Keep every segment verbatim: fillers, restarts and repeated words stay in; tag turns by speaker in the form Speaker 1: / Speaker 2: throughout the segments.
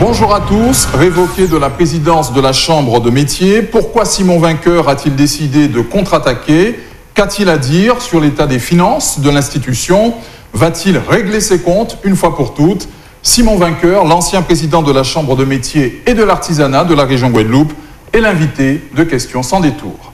Speaker 1: Bonjour à tous. Révoqué de la présidence de la Chambre de métier, pourquoi Simon Vainqueur a-t-il décidé de contre-attaquer? Qu'a-t-il à dire sur l'état des finances de l'institution? Va-t-il régler ses comptes une fois pour toutes? Simon Vainqueur, l'ancien président de la Chambre de métier et de l'artisanat de la région Guadeloupe, est l'invité de Questions sans détour.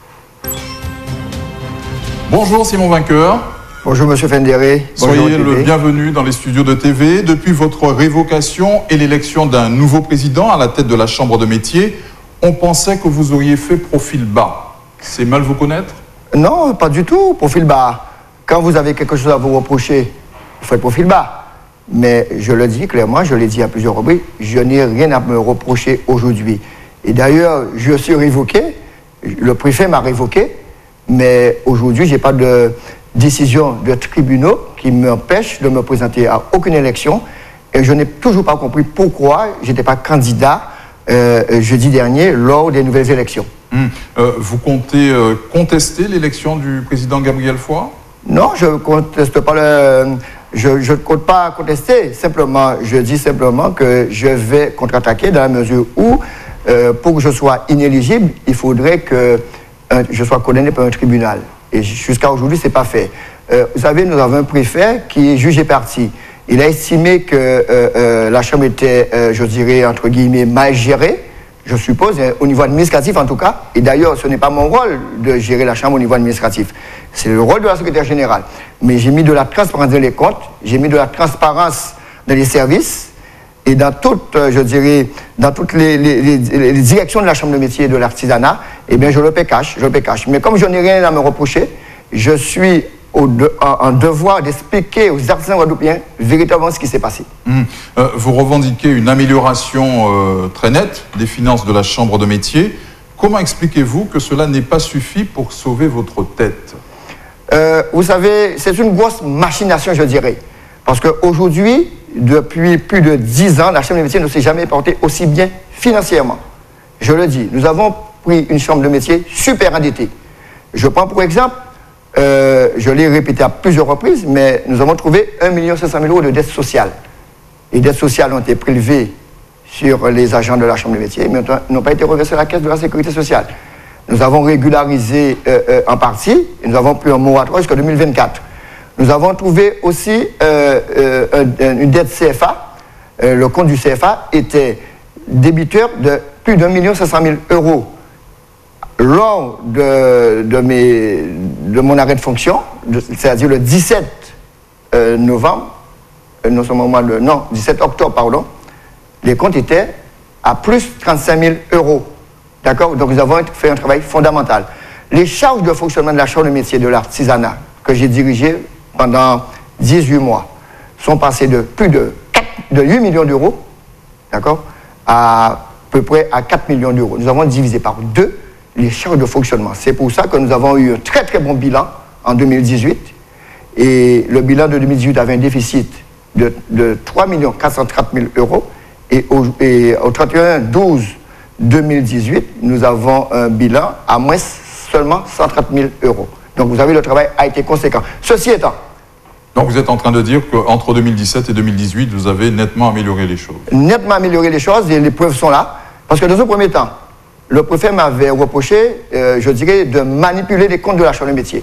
Speaker 1: Bonjour Simon Vainqueur.
Speaker 2: Bonjour Monsieur Fendéré.
Speaker 1: Soyez le bienvenu dans les studios de T V. Depuis votre révocation et l'élection d'un nouveau président à la tête de la Chambre de métier, on pensait que vous auriez fait profil bas. C'est mal vous connaître?
Speaker 2: Non, pas du tout, profil bas. Quand vous avez quelque chose à vous reprocher, vous faites profil bas. Mais je le dis clairement, je l'ai dit à plusieurs reprises, je n'ai rien à me reprocher aujourd'hui. Et d'ailleurs, je suis révoqué, le préfet m'a révoqué, mais aujourd'hui, je n'ai pas de décision de tribunaux qui m'empêche de me présenter à aucune élection. Et je n'ai toujours pas compris pourquoi je n'étais pas candidat euh, jeudi dernier lors des nouvelles élections.
Speaker 1: Hum. Euh, vous comptez euh, contester l'élection du président Gabriel Foy? Non,
Speaker 2: je ne conteste pas le... Je ne compte pas contester. Simplement, je dis simplement que je vais contre-attaquer dans la mesure où, euh, pour que je sois inéligible, il faudrait que euh, je sois condamné par un tribunal. Et jusqu'à aujourd'hui, ce n'est pas fait. Euh, vous savez, nous avons un préfet qui est jugé parti. Il a estimé que euh, euh, la Chambre était, euh, je dirais, entre guillemets, mal gérée, je suppose, au niveau administratif en tout cas. Et d'ailleurs, ce n'est pas mon rôle de gérer la Chambre au niveau administratif. C'est le rôle de la secrétaire générale. Mais j'ai mis de la transparence dans les comptes, j'ai mis de la transparence dans les services et dans toutes, je dirais, dans toutes les, les, les, les directions de la Chambre de métier et de l'artisanat, eh bien, je le paie cash, je le paie cash. Mais comme je n'ai rien à me reprocher, je suis au de, en, en devoir d'expliquer aux artisans guadeloupéens véritablement ce qui s'est passé.
Speaker 1: Mmh. Euh, vous revendiquez une amélioration euh, très nette des finances de la Chambre de métier. Comment expliquez-vous que cela n'ait pas suffi pour sauver votre tête?
Speaker 2: euh, Vous savez, c'est une grosse machination, je dirais. Parce qu'aujourd'hui, depuis plus de dix ans, la Chambre de métier ne s'est jamais portée aussi bien financièrement. Je le dis, nous avons pris une Chambre de métier super endettée. Je prends pour exemple, euh, je l'ai répété à plusieurs reprises, mais nous avons trouvé un million cinq cent mille euros de dettes sociales. Les dettes sociales ont été prélevées sur les agents de la Chambre de métier, mais n'ont pas été reversées à la Caisse de la Sécurité sociale. Nous avons régularisé euh, euh, en partie, et nous avons pris un moratoire jusqu'en deux mille vingt-quatre. Nous avons trouvé aussi euh, euh, une dette C F A. Euh, le compte du C F A était débiteur de plus d'un million cinq cent mille euros. Lors de, de, mes, de mon arrêt de fonction, c'est-à-dire le dix-sept novembre, euh, non, moment de, non, dix-sept octobre, pardon, les comptes étaient à plus trente-cinq mille euros. D'accord? Donc nous avons fait un travail fondamental. Les charges de fonctionnement de la Chambre de métier de l'artisanat que j'ai dirigé pendant dix-huit mois sont passées de plus de, quatre, de huit millions d'euros, d'accord, à à peu près à quatre millions d'euros. Nous avons divisé par deux les charges de fonctionnement. C'est pour ça que nous avons eu un très très bon bilan en deux mille dix-huit. Et le bilan de deux mille dix-huit avait un déficit de, de trois millions quatre cent trente mille euros. Et au, et au trente et un douze deux mille dix-huit, nous avons un bilan à moins seulement cent trente mille euros. Donc vous avez, le travail a été conséquent. Ceci étant...
Speaker 1: Donc vous êtes en train de dire qu'entre deux mille dix-sept et deux mille dix-huit, vous avez nettement amélioré les choses?
Speaker 2: Nettement amélioré les choses, et les preuves sont là. Parce que dans un premier temps, le préfet m'avait reproché, euh, je dirais, de manipuler les comptes de la Chambre de métier.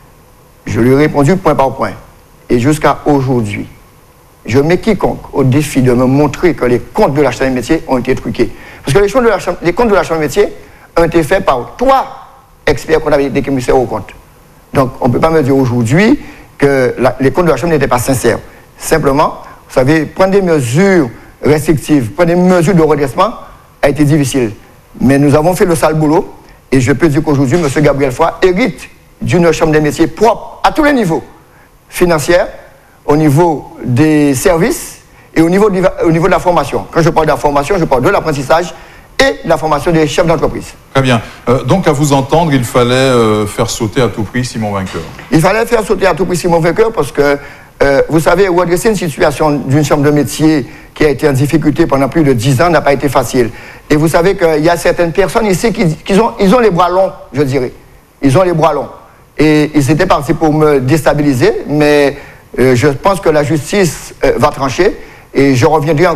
Speaker 2: Je lui ai répondu point par point. Et jusqu'à aujourd'hui, je mets quiconque au défi de me montrer que les comptes de la Chambre de métier ont été truqués. Parce que les, de la chambre, les comptes de la Chambre de métier ont été faits par trois experts comptables des commissaires aux comptes. Donc on ne peut pas me dire aujourd'hui que la, les comptes de la Chambre n'étaient pas sincères. Simplement, vous savez, prendre des mesures restrictives, prendre des mesures de redressement a été difficile. Mais nous avons fait le sale boulot, et je peux dire qu'aujourd'hui, M. Gabriel Foy hérite d'une Chambre des métiers propre à tous les niveaux, financière, au niveau des services et au niveau, de, au niveau de la formation. Quand je parle de la formation, je parle de l'apprentissage et de la formation des chefs d'entreprise.
Speaker 1: Très bien. Euh, donc, à vous entendre, il fallait euh, faire sauter à tout prix Simon Vainqueur.
Speaker 2: Il fallait faire sauter à tout prix Simon Vainqueur parce que, euh, vous savez, redresser une situation d'une chambre de métier qui a été en difficulté pendant plus de dix ans n'a pas été facile. Et vous savez qu'il y a certaines personnes ici qui, qui ont, ils ont les bras longs, je dirais. Ils ont les bras longs. Et ils étaient partis pour me déstabiliser, mais euh, je pense que la justice euh, va trancher. Et je reviendrai encore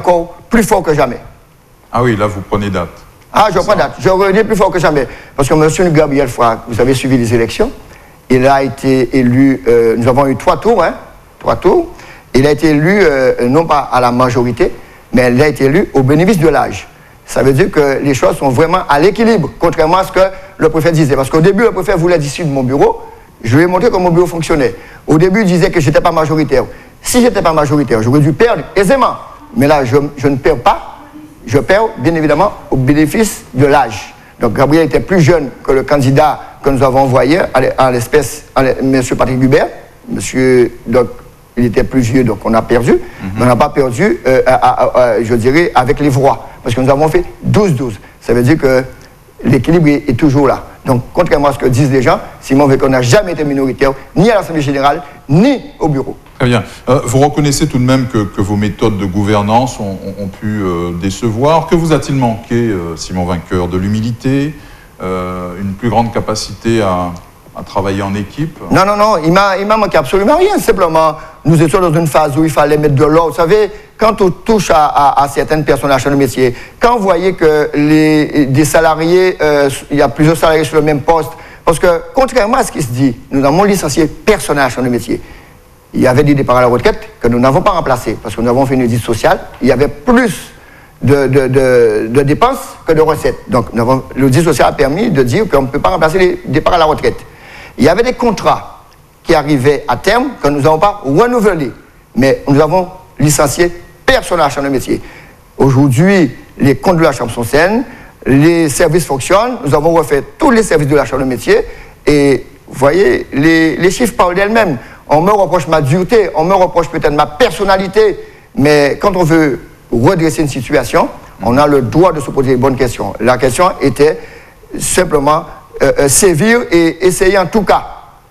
Speaker 2: plus fort que jamais.
Speaker 1: Ah oui, là, vous prenez date.
Speaker 2: Ah, je prends date. Je redis plus fort que jamais. Parce que M. Gabriel Faure, vous avez suivi les élections, il a été élu, euh, nous avons eu trois tours, hein, trois tours. Il a été élu, euh, non pas à la majorité, mais il a été élu au bénéfice de l'âge. Ça veut dire que les choses sont vraiment à l'équilibre, contrairement à ce que le préfet disait. Parce qu'au début, le préfet voulait dissoudre mon bureau. Je lui ai montré comment mon bureau fonctionnait. Au début, il disait que je n'étais pas majoritaire. Si je n'étais pas majoritaire, j'aurais dû perdre aisément. Mais là, je, je ne perds pas. Je perds, bien évidemment, au bénéfice de l'âge. Donc, Gabriel était plus jeune que le candidat que nous avons envoyé, en l'espèce, M. Patrick Hubert. Monsieur, donc, il était plus vieux, donc on a perdu. Mm-hmm. Mais on n'a pas perdu, euh, à, à, à, je dirais, avec les voix. Parce que nous avons fait douze douze. Ça veut dire que l'équilibre est, est toujours là. Donc, contrairement à ce que disent les gens, Simon Vainqueur n'a jamais été minoritaire, ni à l'Assemblée générale, ni au bureau.
Speaker 1: Très bien. Euh, vous reconnaissez tout de même que, que vos méthodes de gouvernance ont, ont, ont pu euh, décevoir. Que vous a-t-il manqué, euh, Simon Vainqueur? De l'humilité, euh, une plus grande capacité à, à travailler en équipe?
Speaker 2: Non, non, non, il m'a manqué absolument rien. Simplement, nous étions dans une phase où il fallait mettre de l'ordre. Vous savez, quand on touche à, à, à certaines personnes à la chambre de métier, quand vous voyez que les, des salariés, euh, il y a plusieurs salariés sur le même poste, parce que contrairement à ce qui se dit, nous avons licencié personne à la chambre de métier. Il y avait des départs à la retraite que nous n'avons pas remplacés, parce que nous avons fait une audit sociale. Il y avait plus de, de, de, de dépenses que de recettes. Donc, l'audit social a permis de dire qu'on ne peut pas remplacer les départs à la retraite. Il y avait des contrats qui arrivaient à terme que nous n'avons pas renouvelés. Mais nous avons licencié personne à la chambre de métier. Aujourd'hui, les comptes de la chambre sont sains, les services fonctionnent, nous avons refait tous les services de la chambre de métier et vous voyez, les, les chiffres parlent d'elles-mêmes. On me reproche ma dureté, on me reproche peut-être ma personnalité, mais quand on veut redresser une situation, on a le droit de se poser les bonnes questions. La question était simplement euh, euh, sévir et essayer en tout cas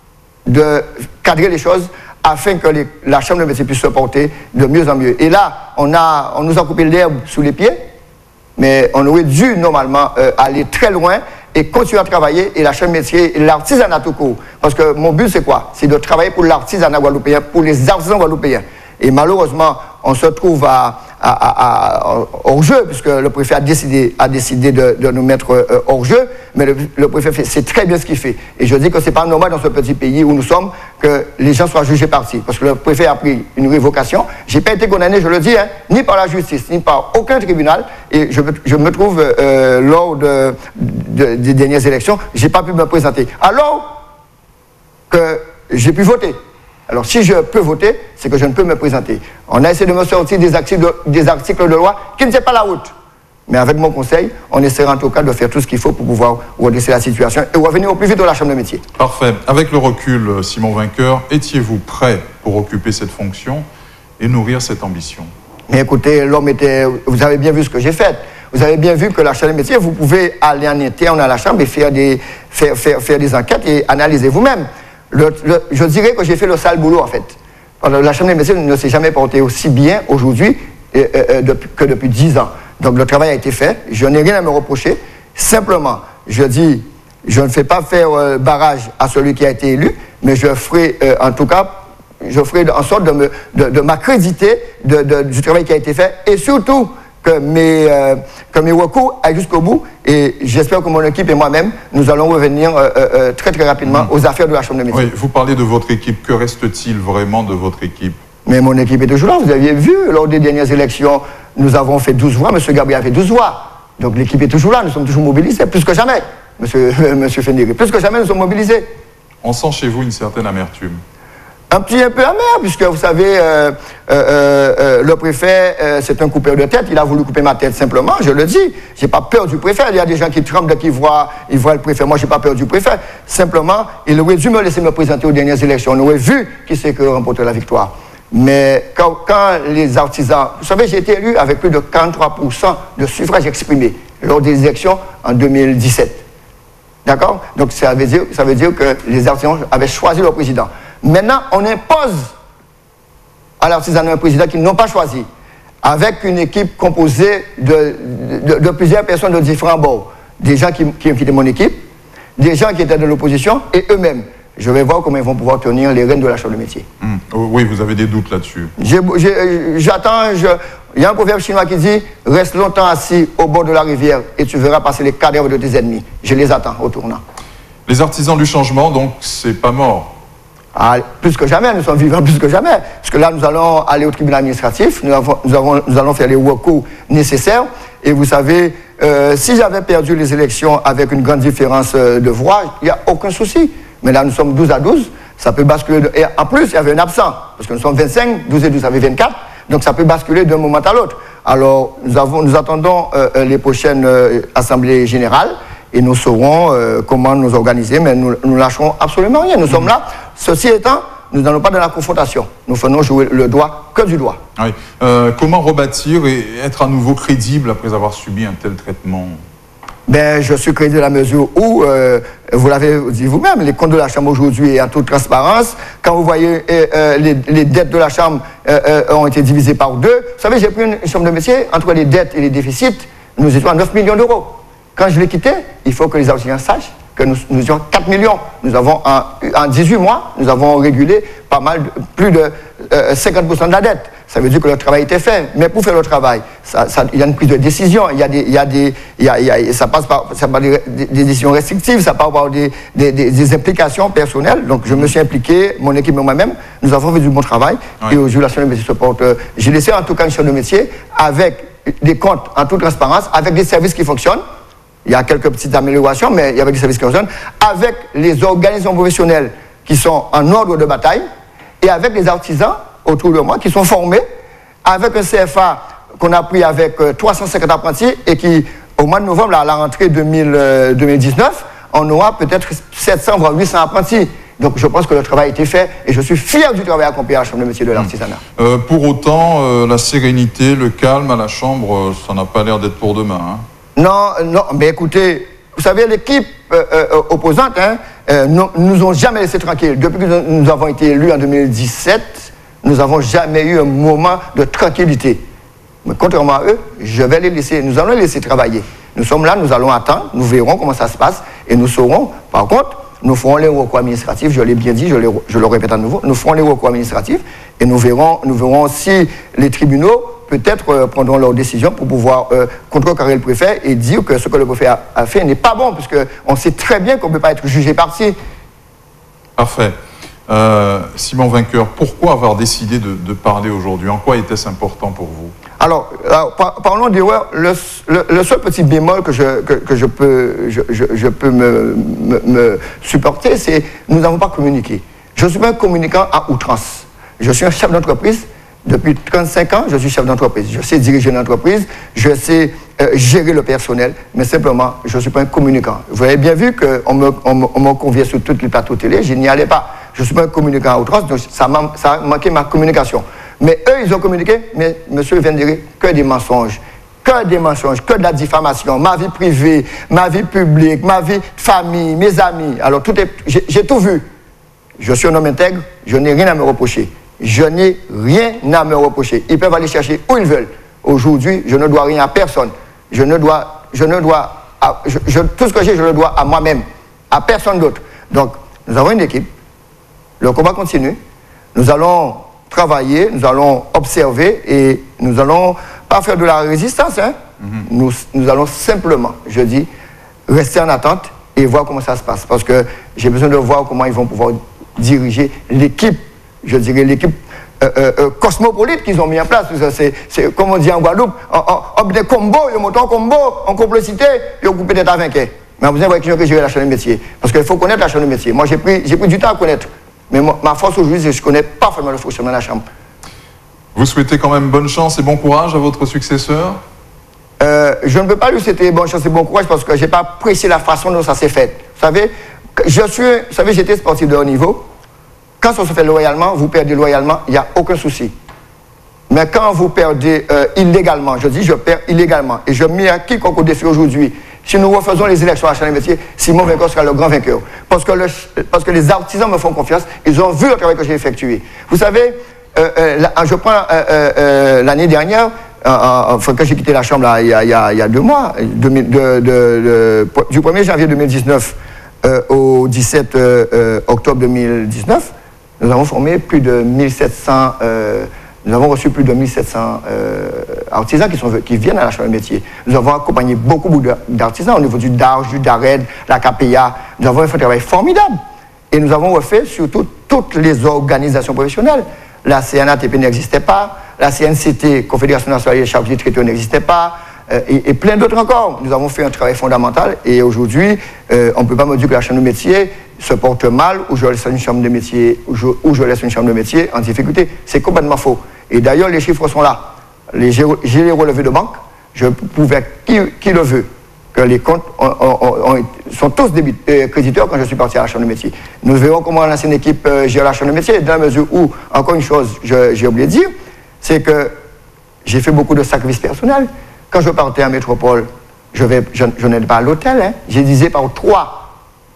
Speaker 2: de cadrer les choses afin que les, la chambre de métier puisse se porter de mieux en mieux. Et là, on, a, on nous a coupé l'herbe sous les pieds, mais on aurait dû normalement euh, aller très loin et continuer à travailler, et la chambre de métier, et l'artisanat tout court. Parce que mon but, c'est quoi? C'est de travailler pour l'artisanat guadeloupéen, pour les artisans guadeloupéens. Et malheureusement, on se trouve à, à, à, à, hors jeu, puisque le préfet a décidé, a décidé de, de nous mettre euh, hors jeu, mais le, le préfet sait très bien ce qu'il fait. Et je dis que ce n'est pas normal dans ce petit pays où nous sommes que les gens soient jugés partis. Parce que le préfet a pris une révocation. Je n'ai pas été condamné, je le dis, hein, ni par la justice, ni par aucun tribunal. Et je, je me trouve, euh, lors de, de, des dernières élections, je n'ai pas pu me présenter. Alors que j'ai pu voter. Alors, si je peux voter, c'est que je ne peux me présenter. On a essayé de me sortir des articles de, des articles de loi qui ne tiennent pas la route. Mais avec mon conseil, on essaiera en tout cas de faire tout ce qu'il faut pour pouvoir redresser la situation et revenir au plus vite de la chambre de métier.
Speaker 1: Parfait. Avec le recul, Simon Vainqueur, étiez-vous prêt pour occuper cette fonction et nourrir cette ambition?
Speaker 2: Mais écoutez, l'homme était... Vous avez bien vu ce que j'ai fait. Vous avez bien vu que la chambre de métier, vous pouvez aller en interne à la chambre et faire des, faire, faire, faire des enquêtes et analyser vous-même. Le, le, je dirais que j'ai fait le sale boulot en fait. La chambre des métiers ne s'est jamais portée aussi bien aujourd'hui euh, euh, depuis, que depuis dix ans. Donc le travail a été fait, je n'ai rien à me reprocher. Simplement, je dis, je ne fais pas faire euh, barrage à celui qui a été élu, mais je ferai euh, en tout cas, je ferai en sorte de, me, de, de m'accréditer de, de, du travail qui a été fait et surtout que mes, euh, que mes recours aillent jusqu'au bout. Et j'espère que mon équipe et moi-même, nous allons revenir euh, euh, très très rapidement mmh. aux affaires de la chambre de métier.
Speaker 1: Oui, vous parlez de votre équipe. Que reste-t-il vraiment de votre équipe?
Speaker 2: Mais mon équipe est toujours là. Vous aviez vu, lors des dernières élections, nous avons fait douze voix. M. Gabriel a fait douze voix. Donc l'équipe est toujours là. Nous sommes toujours mobilisés, plus que jamais. Monsieur, euh, monsieur Fendiri, plus que jamais, nous sommes mobilisés.
Speaker 1: On sent chez vous une certaine amertume.
Speaker 2: Un petit un peu amer, puisque vous savez, euh, euh, euh, le préfet, euh, c'est un coupeur de tête. Il a voulu couper ma tête simplement, je le dis. Je n'ai pas peur du préfet. Il y a des gens qui tremblent dès qu'ils voient, ils voient le préfet. Moi, je n'ai pas peur du préfet. Simplement, il aurait dû me laisser me présenter aux dernières élections. On aurait vu qui c'est qui remportait la victoire. Mais quand, quand les artisans... Vous savez, j'ai été élu avec plus de quarante-trois pour cent de suffrages exprimés lors des élections en deux mille dix-sept. D'accord? Donc, ça veut dire, ça veut dire que les artisans avaient choisi leur président. Maintenant, on impose à l'artisanat un président qu'ils n'ont pas choisi, avec une équipe composée de, de, de plusieurs personnes de différents bords. Des gens qui, qui ont quitté mon équipe, des gens qui étaient de l'opposition et eux-mêmes. je vais voir comment ils vont pouvoir tenir les rênes de la chambre de métier.
Speaker 1: Mmh. Oui, vous avez des doutes là-dessus.
Speaker 2: J'attends, je... il y a un proverbe chinois qui dit « Reste longtemps assis au bord de la rivière et tu verras passer les cadavres de tes ennemis. » Je les attends au tournant.
Speaker 1: Les artisans du changement, donc, c'est pas mort.
Speaker 2: Ah, plus que jamais, nous sommes vivants plus que jamais. Parce que là, nous allons aller au tribunal administratif, nous, avons, nous, avons, nous allons faire les recours nécessaires. Et vous savez, euh, si j'avais perdu les élections avec une grande différence de voix, il n'y a aucun souci. Mais là, nous sommes douze à douze, ça peut basculer. De... Et en plus, il y avait un absent, parce que nous sommes vingt-cinq, douze et douze, ça fait vingt-quatre. Donc ça peut basculer d'un moment à l'autre. Alors, nous, avons, nous attendons euh, les prochaines euh, assemblées générales. Et nous saurons euh, comment nous organiser, mais nous ne lâcherons absolument rien. Nous sommes là. Ceci étant, nous n'allons pas dans la confrontation. Nous faisons jouer le doigt que du doigt.
Speaker 1: Oui. Euh, comment rebâtir et être à nouveau crédible après avoir subi un tel traitement?
Speaker 2: Ben, je suis crédible à la mesure où, euh, vous l'avez dit vous-même, les comptes de la Chambre aujourd'hui en toute transparence. Quand vous voyez euh, euh, les, les dettes de la Chambre euh, euh, ont été divisées par deux. Vous savez, j'ai pris une, une chambre de métier, entre les dettes et les déficits, nous étions à neuf millions d'euros. Quand je l'ai quitté, il faut que les artisans sachent que nous, nous étions quatre millions. Nous avons, en, en dix-huit mois, nous avons régulé pas mal, de, plus de euh, cinquante pour cent de la dette. Ça veut dire que le travail était fait. Mais pour faire le travail, ça, ça, il y a une prise de décision, il y a des, il y a des, il y a, il y a, ça passe par, ça par des, des, des décisions restrictives, ça passe par des, des, des, des implications personnelles. Donc je me suis impliqué, mon équipe et moi-même, nous avons fait du bon travail. Oui. Et aujourd'hui, la chambre de métier se porte. Euh, J'ai laissé en tout cas une chambre de métier avec des comptes en toute transparence, avec des services qui fonctionnent. Il y a quelques petites améliorations, mais il y avait des services qui fonctionnent, avec les organisations professionnelles qui sont en ordre de bataille, et avec les artisans autour de moi qui sont formés, avec un C F A qu'on a pris avec trois cent cinquante apprentis, et qui, au mois de novembre, à la rentrée deux mille dix-neuf, on aura peut-être sept cents voire huit cents apprentis. Donc je pense que le travail a été fait, et je suis fier du travail accompli à la Chambre de métier de l'artisanat.
Speaker 1: Euh, pour autant, euh, la sérénité, le calme à la Chambre, ça n'a pas l'air d'être pour demain, hein.
Speaker 2: Non, non, mais écoutez, vous savez, l'équipe euh, euh, opposante, hein, euh, nous, nous ont jamais laissé tranquilles. Depuis que nous avons été élus en deux mille dix-sept, nous n'avons jamais eu un moment de tranquillité. Mais contrairement à eux, je vais les laisser, nous allons les laisser travailler. Nous sommes là, nous allons attendre, nous verrons comment ça se passe, et nous saurons, par contre, nous ferons les recours administratifs, je l'ai bien dit, je, les, je le répète à nouveau, nous ferons les recours administratifs, et nous verrons, nous verrons si les tribunaux peut-être euh, prendront leurs décisions pour pouvoir euh, contrecarrer le préfet et dire que ce que le préfet a, a fait n'est pas bon, puisqu'on sait très bien qu'on ne peut pas être jugé parti.
Speaker 1: Parfait. Euh, Simon Vainqueur, pourquoi avoir décidé de, de parler aujourd'hui? En quoi était-ce important pour vous? Alors,
Speaker 2: alors par, parlons d'erreur. Le, le, le seul petit bémol que je, que, que je peux, je, je, je peux me, me, me supporter, c'est que nous n'avons pas communiqué. Je suis pas un communicant à outrance. Je suis un chef d'entreprise. Depuis trente-cinq ans, je suis chef d'entreprise. Je sais diriger une entreprise, je sais euh, gérer le personnel, mais simplement, je ne suis pas un communicant. Vous avez bien vu qu'on me, on me, on me conviait sur tous les plateaux télé, je n'y allais pas. Je ne suis pas un communicant à outrance, donc ça, ça a manqué ma communication. Mais eux, ils ont communiqué, mais monsieur vient de dire que des mensonges. Que des mensonges, que de la diffamation, ma vie privée, ma vie publique, ma vie de famille, mes amis. Alors, tout est, j'ai tout vu. Je suis un homme intègre, je n'ai rien à me reprocher. Je n'ai rien à me reprocher. Ils peuvent aller chercher où ils veulent. Aujourd'hui, je ne dois rien à personne. Je ne dois, je ne dois, à, je, je, tout ce que j'ai, je le dois à moi-même, à personne d'autre. Donc, nous avons une équipe. Le combat continue. Nous allons travailler, nous allons observer et nous allons pas faire de la résistance. Hein. Mm-hmm. nous, nous allons simplement, je dis, rester en attente et voir comment ça se passe. Parce que j'ai besoin de voir comment ils vont pouvoir diriger l'équipe. Je dirais l'équipe euh, euh, cosmopolite qu'ils ont mis en place. C'est comme on dit en Guadeloupe, on des combos, ils montent en combo, en complicité, ils ont coupé des à vainqueurs. Mais vous avez que gérer la chaîne de métier. Parce qu'il faut connaître la chaîne de métier. Moi, j'ai pris, pris du temps à connaître. Mais moi, ma force aujourd'hui, c'est que je connais parfaitement le fonctionnement de la Chambre.
Speaker 1: Vous souhaitez quand même bonne chance et bon courage à votre successeur?
Speaker 2: euh, Je ne peux pas lui souhaiter bonne chance et bon courage parce que je n'ai pas apprécié la façon dont ça s'est fait. Vous savez, je suis, vous savez, j'étais sportif de haut niveau. Quand ça se fait loyalement, vous perdez loyalement, il n'y a aucun souci. Mais quand vous perdez euh, illégalement, je dis je perds illégalement, et je mets à quiconque au défi aujourd'hui, si nous refaisons les élections à la Chambre de métier, Simon Vainqueur sera le grand vainqueur. Parce que, le, parce que les artisans me font confiance, ils ont vu le travail que j'ai effectué. Vous savez, euh, euh, là, je prends euh, euh, l'année dernière, euh, euh, quand j'ai quitté la Chambre là, il, y a, il, y a, il y a deux mois, de, de, de, de, du premier janvier deux mille dix-neuf euh, au dix-sept euh, euh, octobre deux mille dix-neuf, nous avons formé plus de mille sept cents, euh, nous avons reçu plus de mille sept cents euh, artisans qui, sont, qui viennent à la Chambre de métier. Nous avons accompagné beaucoup d'artisans au niveau du D A R, du D A R E D, la K P A. Nous avons fait un travail formidable. Et nous avons refait surtout toutes les organisations professionnelles. La C N A T P n'existait pas, la C N C T, Confédération nationale des charges du traité, n'existait pas, euh, et, et plein d'autres encore. Nous avons fait un travail fondamental et aujourd'hui, euh, on ne peut pas me dire que la chambre de métier se porte mal ou je laisse une chambre de métier, ou je, ou je laisse une chambre de métier en difficulté. C'est complètement faux. Et d'ailleurs, les chiffres sont là. J'ai les relevés de banque, je pouvais, qui, qui le veut, que les comptes ont, ont, ont, sont tous débit, euh, créditeurs quand je suis parti à la chambre de métier. Nous verrons comment l'ancienne équipe euh, gère la chambre de métier, dans la mesure où, encore une chose, j'ai oublié de dire, c'est que j'ai fait beaucoup de sacrifices personnels. Quand je partais en métropole, je, vais, je, je n'allais pas à l'hôtel, hein. J'ai divisé par trois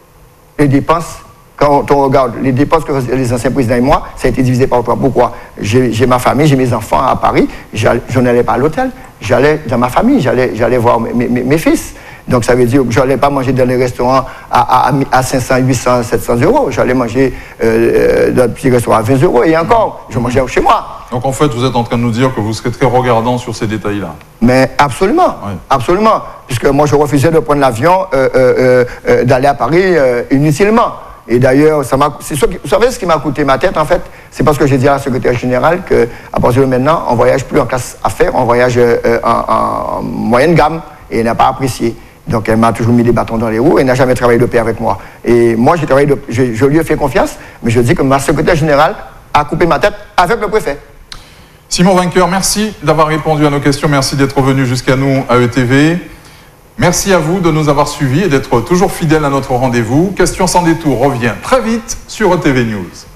Speaker 2: les dépenses. Quand on regarde les dépenses que les anciens présidents et moi, ça a été divisé par trois. Pourquoi? J'ai ma famille, j'ai mes enfants à Paris, je n'allais pas à l'hôtel, j'allais dans ma famille, j'allais voir mes, mes, mes fils. Donc ça veut dire que je n'allais pas manger dans les restaurants à, à, à cinq cents, huit cents, sept cents euros. J'allais manger euh, dans un petit restaurant à vingt euros et encore, je mangeais chez moi. Donc en fait, vous êtes en train de nous dire que vous serez très regardant sur ces détails-là. Mais absolument, oui. Absolument. Puisque moi, je refusais de prendre l'avion, euh, euh, euh, d'aller à Paris euh, inutilement. Et d'ailleurs, ça m'a. Vous savez ce qui m'a coûté ma tête, en fait? C'est parce que j'ai dit à la secrétaire générale qu'à partir de maintenant, on ne voyage plus en classe affaires, on voyage euh, en, en moyenne gamme, et elle n'a pas apprécié. Donc elle m'a toujours mis des bâtons dans les roues et n'a jamais travaillé de pair avec moi. Et moi, j'ai travaillé de, je, je lui ai fait confiance, mais je dis que ma secrétaire générale a coupé ma tête avec le préfet. Simon Vainqueur, merci d'avoir répondu à nos questions. Merci d'être venu jusqu'à nous à E T V. Merci à vous de nous avoir suivis et d'être toujours fidèles à notre rendez-vous. Question sans détour revient très vite sur E T V News.